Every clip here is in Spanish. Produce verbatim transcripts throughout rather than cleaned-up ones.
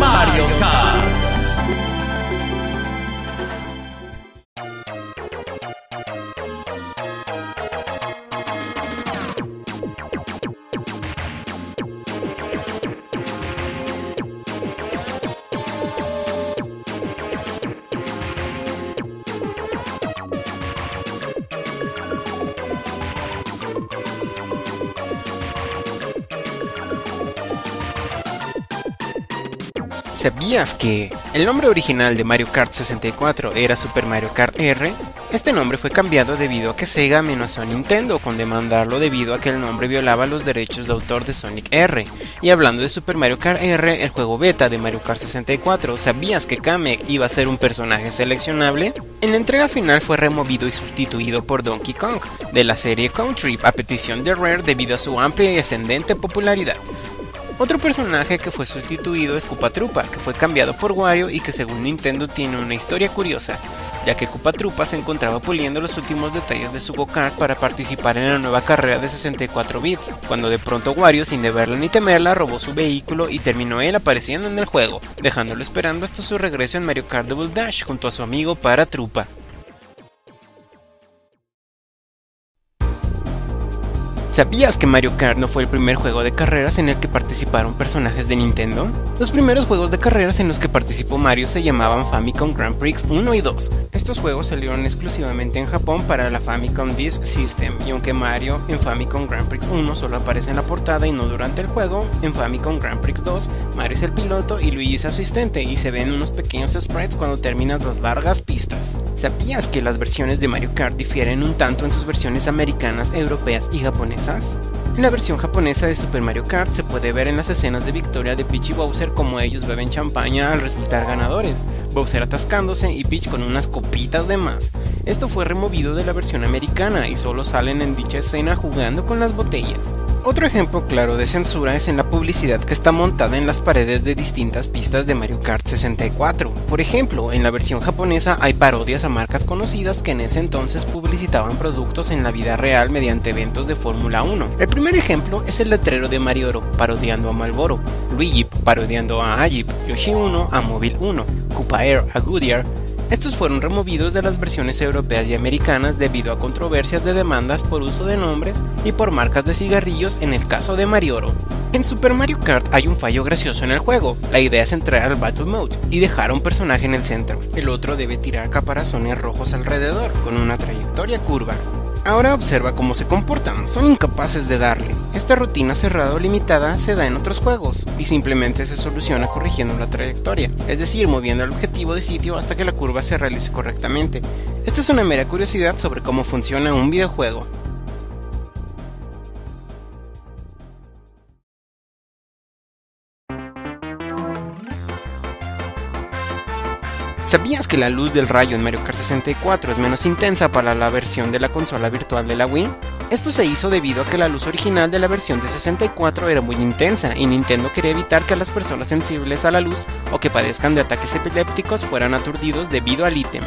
Mario Kart. ¿Sabías que el nombre original de Mario Kart sesenta y cuatro era Super Mario Kart R? Este nombre fue cambiado debido a que Sega amenazó a Nintendo con demandarlo debido a que el nombre violaba los derechos de autor de Sonic R. Y hablando de Super Mario Kart R, el juego beta de Mario Kart sesenta y cuatro, ¿sabías que Kamek iba a ser un personaje seleccionable? En la entrega final fue removido y sustituido por Donkey Kong, de la serie Country, a petición de Rare debido a su amplia y ascendente popularidad. Otro personaje que fue sustituido es Koopa Troopa, que fue cambiado por Wario y que según Nintendo tiene una historia curiosa, ya que Koopa Troopa se encontraba puliendo los últimos detalles de su go-kart para participar en la nueva carrera de sesenta y cuatro bits, cuando de pronto Wario, sin deberla ni temerla, robó su vehículo y terminó él apareciendo en el juego, dejándolo esperando hasta su regreso en Mario Kart Double Dash junto a su amigo Para Troopa. ¿Sabías que Mario Kart no fue el primer juego de carreras en el que participaron personajes de Nintendo? Los primeros juegos de carreras en los que participó Mario se llamaban Famicom Grand Prix uno y dos. Estos juegos salieron exclusivamente en Japón para la Famicom Disk System, y aunque Mario en Famicom Grand Prix uno solo aparece en la portada y no durante el juego, en Famicom Grand Prix dos, Mario es el piloto y Luigi es su asistente, y se ven unos pequeños sprites cuando terminas las largas pistas. ¿Sabías que las versiones de Mario Kart difieren un tanto en sus versiones americanas, europeas y japonesas? En la versión japonesa de Super Mario Kart se puede ver en las escenas de victoria de Peach y Bowser como ellos beben champaña al resultar ganadores, Bowser atascándose y Peach con unas copitas de más. Esto fue removido de la versión americana y solo salen en dicha escena jugando con las botellas. Otro ejemplo claro de censura es en la publicidad que está montada en las paredes de distintas pistas de Mario Kart sesenta y cuatro. Por ejemplo, en la versión japonesa hay parodias a marcas conocidas que en ese entonces publicitaban productos en la vida real mediante eventos de Fórmula uno. El primer ejemplo es el letrero de Marioro, parodiando a Marlboro, Luigi parodiando a Ajip, Yoshi uno a Móvil uno, Koopa Air a Goodyear. Estos fueron removidos de las versiones europeas y americanas debido a controversias de demandas por uso de nombres y por marcas de cigarrillos en el caso de Marioro. En Super Mario Kart hay un fallo gracioso en el juego. La idea es entrar al Battle Mode y dejar a un personaje en el centro. El otro debe tirar caparazones rojos alrededor, con una trayectoria curva. Ahora observa cómo se comportan, son incapaces de darle. Esta rutina cerrada o limitada se da en otros juegos y simplemente se soluciona corrigiendo la trayectoria, es decir, moviendo el objetivo de sitio hasta que la curva se realice correctamente. Esta es una mera curiosidad sobre cómo funciona un videojuego. ¿Sabías que la luz del rayo en Mario Kart sesenta y cuatro es menos intensa para la versión de la consola virtual de la Wii? Esto se hizo debido a que la luz original de la versión de sesenta y cuatro era muy intensa y Nintendo quería evitar que las personas sensibles a la luz o que padezcan de ataques epilépticos fueran aturdidos debido al ítem.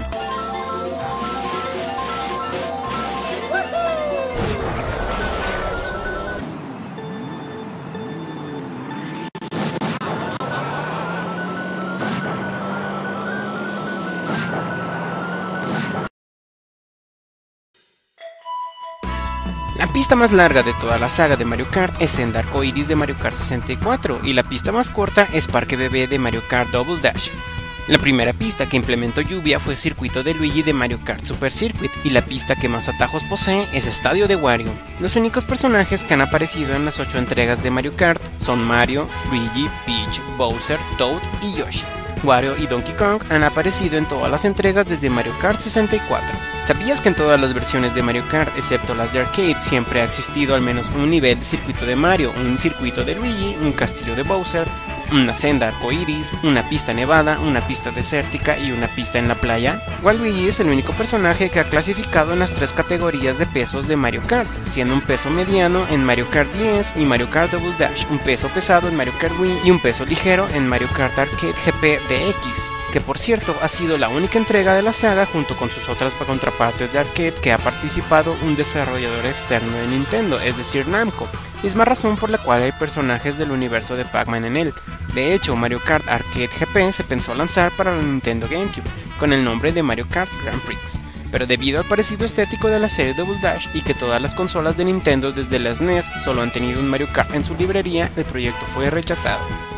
La pista más larga de toda la saga de Mario Kart es Senda Arcoiris de Mario Kart sesenta y cuatro y la pista más corta es Parque Bebé de Mario Kart Double Dash. La primera pista que implementó lluvia fue Circuito de Luigi de Mario Kart Super Circuit y la pista que más atajos posee es Estadio de Wario. Los únicos personajes que han aparecido en las ocho entregas de Mario Kart son Mario, Luigi, Peach, Bowser, Toad y Yoshi. Wario y Donkey Kong han aparecido en todas las entregas desde Mario Kart sesenta y cuatro. ¿Sabías que en todas las versiones de Mario Kart, excepto las de arcade, siempre ha existido al menos un nivel de circuito de Mario, un circuito de Luigi, un castillo de Bowser, una senda arcoiris, una pista nevada, una pista desértica y una pista en la playa? Waluigi es el único personaje que ha clasificado en las tres categorías de pesos de Mario Kart, siendo un peso mediano en Mario Kart diez y Mario Kart Double Dash, un peso pesado en Mario Kart Wii y un peso ligero en Mario Kart Arcade G P D X. que por cierto ha sido la única entrega de la saga junto con sus otras contrapartes de arcade que ha participado un desarrollador externo de Nintendo, es decir Namco, misma razón por la cual hay personajes del universo de Pac-Man en él. De hecho, Mario Kart Arcade G P se pensó lanzar para la Nintendo GameCube, con el nombre de Mario Kart Grand Prix, pero debido al parecido estético de la serie Double Dash y que todas las consolas de Nintendo desde la S N E S solo han tenido un Mario Kart en su librería, el proyecto fue rechazado.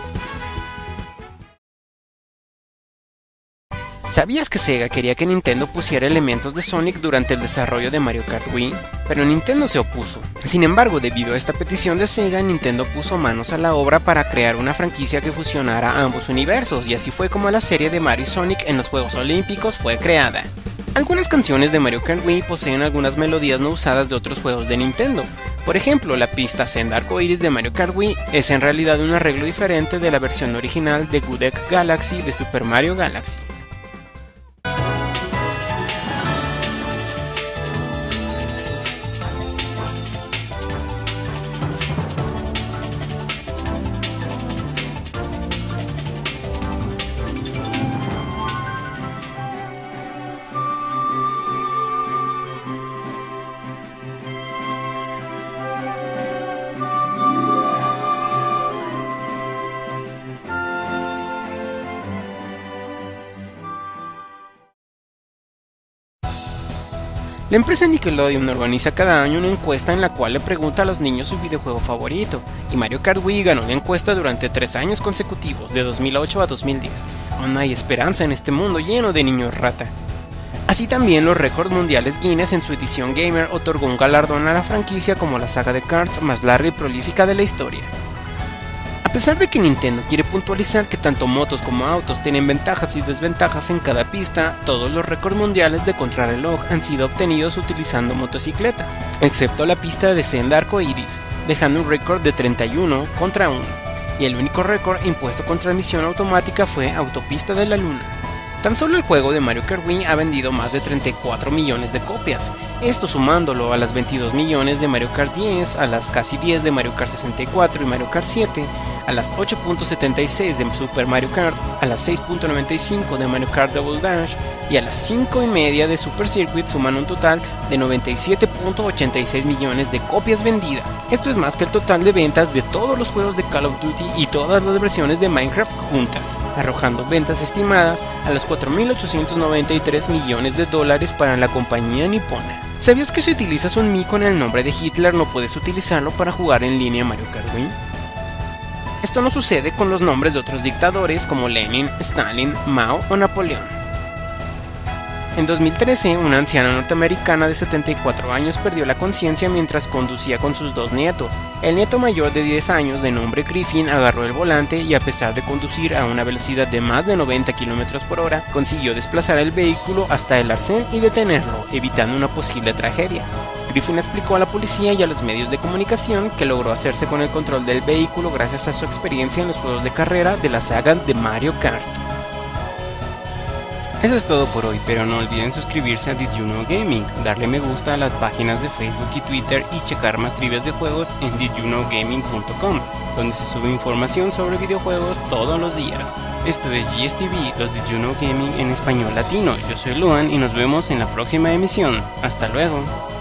¿Sabías que Sega quería que Nintendo pusiera elementos de Sonic durante el desarrollo de Mario Kart Wii? Pero Nintendo se opuso. Sin embargo, debido a esta petición de Sega, Nintendo puso manos a la obra para crear una franquicia que fusionara ambos universos, y así fue como la serie de Mario y Sonic en los Juegos Olímpicos fue creada. Algunas canciones de Mario Kart Wii poseen algunas melodías no usadas de otros juegos de Nintendo. Por ejemplo, la pista Senda Arcoiris de Mario Kart Wii es en realidad un arreglo diferente de la versión original de Good Egg Galaxy de Super Mario Galaxy. La empresa Nickelodeon organiza cada año una encuesta en la cual le pregunta a los niños su videojuego favorito, y Mario Kart Wii ganó la encuesta durante tres años consecutivos, de dos mil ocho a dos mil diez. Aún hay esperanza en este mundo lleno de niños rata. Así también los récords mundiales Guinness en su edición Gamer otorgó un galardón a la franquicia como la saga de karts más larga y prolífica de la historia. A pesar de que Nintendo quiere puntualizar que tanto motos como autos tienen ventajas y desventajas en cada pista, todos los récords mundiales de contrarreloj han sido obtenidos utilizando motocicletas, excepto la pista de Senda Arcoiris, dejando un récord de treinta y uno contra uno, y el único récord impuesto con transmisión automática fue Autopista de la Luna. Tan solo el juego de Mario Kart Wii ha vendido más de treinta y cuatro millones de copias, esto sumándolo a las veintidós millones de Mario Kart diez, a las casi diez de Mario Kart sesenta y cuatro y Mario Kart siete, a las ocho punto setenta y seis de Super Mario Kart, a las seis punto noventa y cinco de Mario Kart Double Dash y a las cinco y media de Super Circuit suman un total de noventa y siete punto ochenta y seis millones de copias vendidas. Esto es más que el total de ventas de todos los juegos de Call of Duty y todas las versiones de Minecraft juntas, arrojando ventas estimadas a los cuatro mil ochocientos noventa y tres millones de dólares para la compañía nipona. ¿Sabías que si utilizas un Mii con el nombre de Hitler no puedes utilizarlo para jugar en línea Mario Kart Wii? Esto no sucede con los nombres de otros dictadores como Lenin, Stalin, Mao o Napoleón. En dos mil trece, una anciana norteamericana de setenta y cuatro años perdió la conciencia mientras conducía con sus dos nietos. El nieto mayor de diez años, de nombre Griffin, agarró el volante y a pesar de conducir a una velocidad de más de noventa kilómetros por hora, consiguió desplazar el vehículo hasta el arcén y detenerlo, evitando una posible tragedia. Griffin explicó a la policía y a los medios de comunicación que logró hacerse con el control del vehículo gracias a su experiencia en los juegos de carrera de la saga de Mario Kart. Eso es todo por hoy, pero no olviden suscribirse a Did You Know Gaming, darle me gusta a las páginas de Facebook y Twitter y checar más trivias de juegos en did you know gaming punto com, donde se sube información sobre videojuegos todos los días. Esto es G S T V, los Did You Know Gaming en español latino. Yo soy Luan y nos vemos en la próxima emisión. Hasta luego.